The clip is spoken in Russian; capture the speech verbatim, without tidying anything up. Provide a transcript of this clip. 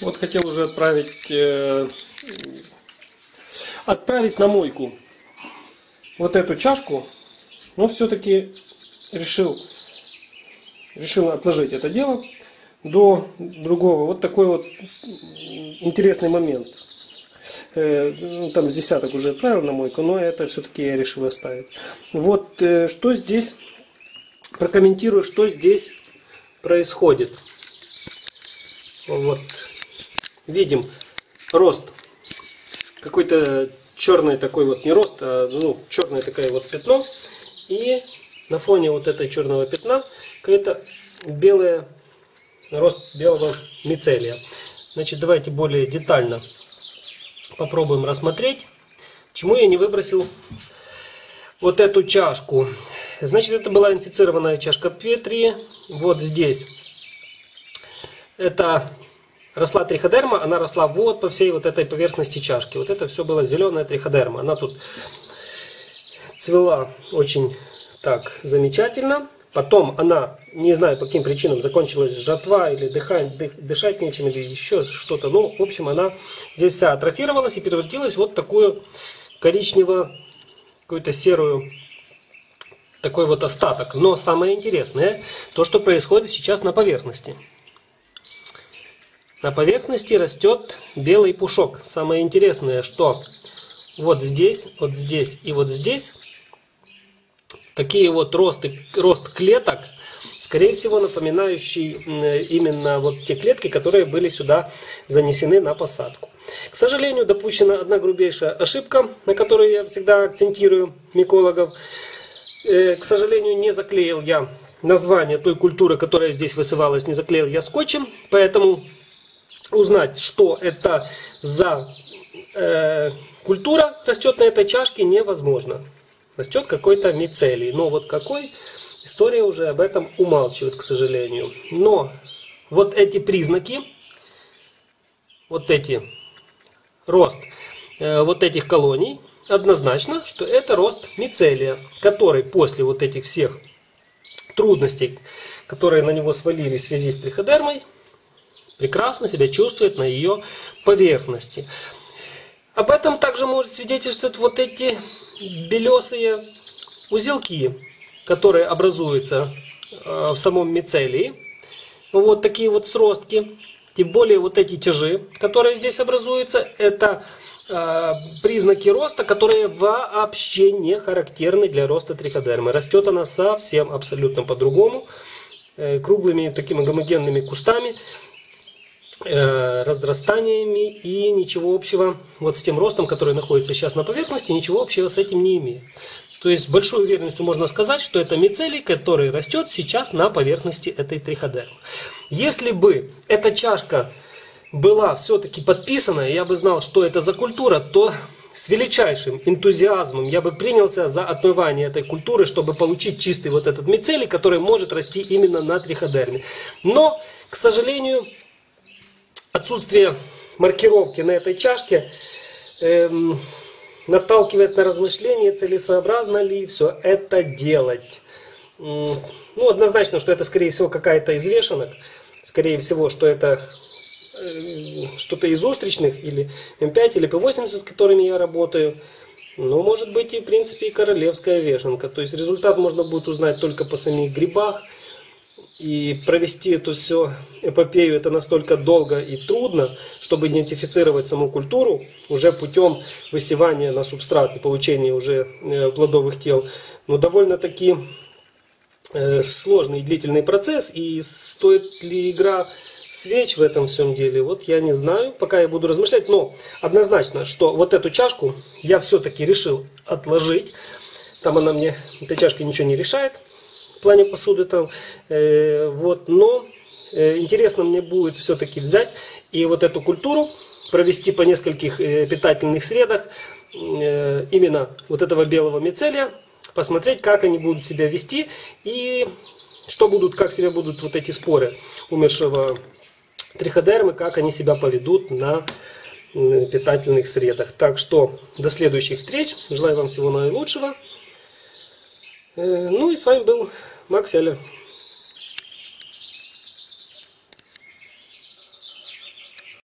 Вот хотел уже отправить, э, отправить на мойку вот эту чашку, но все-таки решил, решил отложить это дело до другого. Вот такой вот интересный момент. Э, ну, там с десяток уже отправил на мойку, но это все-таки я решил оставить. Вот э, что здесь, прокомментирую, что здесь происходит. Вот. Видим рост. Какой-то черный такой вот, не рост, а ну, черное такое вот пятно. И на фоне вот этой черного пятна какая-то белая, рост белого мицелия. Значит, давайте более детально попробуем рассмотреть, почему я не выбросил вот эту чашку. Значит, это была инфицированная чашка Петри. Вот здесь. Это росла триходерма, она росла вот по всей вот этой поверхности чашки. Вот это все была зеленая триходерма. Она тут цвела очень так замечательно. Потом она, не знаю по каким причинам, закончилась жатва или дыхать, дых, дышать нечем или еще что-то. Ну, в общем, она здесь вся атрофировалась и превратилась в вот такую коричнево, какую-то серую, такой вот остаток. Но самое интересное, то, что происходит сейчас на поверхности. На поверхности растет белый пушок. Самое интересное, что вот здесь, вот здесь и вот здесь такие вот росты, рост клеток, скорее всего, напоминающие именно вот те клетки, которые были сюда занесены на посадку. К сожалению, допущена одна грубейшая ошибка, на которую я всегда акцентирую микологов. К сожалению, не заклеил я название той культуры, которая здесь высывалась, не заклеил я скотчем, поэтому узнать, что это за э, культура растет на этой чашке, невозможно. Растет какой-то мицелий. Но вот какой, история уже об этом умалчивает, к сожалению. Но вот эти признаки, вот эти, рост э, вот этих колоний, однозначно, что это рост мицелия, который после вот этих всех трудностей, которые на него свалились в связи с триходермой, прекрасно себя чувствует на ее поверхности. Об этом также может свидетельствовать вот эти белесые узелки, которые образуются в самом мицелии. Вот такие вот сростки. Тем более вот эти тяжи, которые здесь образуются, это э, признаки роста, которые вообще не характерны для роста триходермы. Растет она совсем абсолютно по-другому, э, круглыми такими гомогенными кустами, разрастаниями, и ничего общего вот с тем ростом, который находится сейчас на поверхности, ничего общего с этим не имеет. То есть с большой уверенностью можно сказать, что это мицелий, который растет сейчас на поверхности этой триходермы. Если бы эта чашка была все-таки подписана, и я бы знал, что это за культура, то с величайшим энтузиазмом я бы принялся за отмывание этой культуры, чтобы получить чистый вот этот мицелий, который может расти именно на триходерме. Но, к сожалению, отсутствие маркировки на этой чашке эм, наталкивает на размышление, целесообразно ли все это делать. Ну, однозначно, что это, скорее всего, какая-то из вешанок. Скорее всего, что это э, что-то из устричных, или эм пять, или пэ восемьдесят, с которыми я работаю. Но, может быть, и, в принципе, и королевская вешанка. То есть результат можно будет узнать только по самих грибах. И провести эту всю эпопею это настолько долго и трудно, чтобы идентифицировать саму культуру уже путем высевания на субстрат и получения уже плодовых тел. Но довольно-таки сложный и длительный процесс. И стоит ли игра свеч в этом всем деле, вот я не знаю, пока я буду размышлять. Но однозначно, что вот эту чашку я все-таки решил отложить. Там она мне, эта чашка ничего не решает в плане посуды там, э, вот, но э, интересно мне будет все-таки взять и вот эту культуру провести по нескольких э, питательных средах э, именно вот этого белого мицелия, посмотреть, как они будут себя вести и что будут, как себя будут вот эти споры умершего триходермы, как они себя поведут на э, питательных средах. Так что до следующих встреч, желаю вам всего наилучшего. Ну и с вами был Макс Эллер.